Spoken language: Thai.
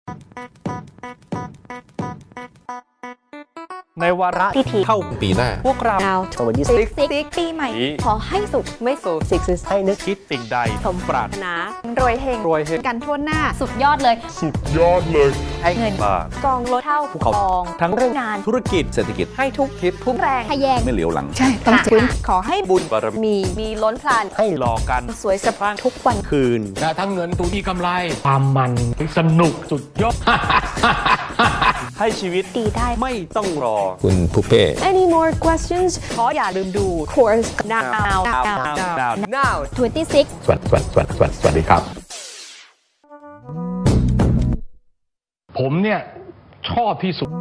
ในวาระพิธีเข้าปีหน้าพวกเราสวัสดีซิกปีใหม่ขอให้สุขไม่สูญซิกให้นึกคิดสิ่งใดสมปรารถนารวยเฮงกันทั่วหน้าสุดยอดเลยให้เงินกองลดเท่าภูเขาทองทั้งเรื่องงานธุรกิจเศรษฐกิจให้ทุกทิศทุกแรงให้แยงไม่เหลียวหลังใช่ต้องคุณขอให้บุญบารมีล้นพลันให้รอกันสวยสะพรั่งทุกวันคืนและทั้งเงินตูที่กำไรความมันสนุกสุดยอดให้ชีวิตดีได้ไม่ต้องรอคุณผู้เป้ Any more questions ขออย่าลืมดู course now 26 สวัสดีครับผมเนี่ยชอบที่สุด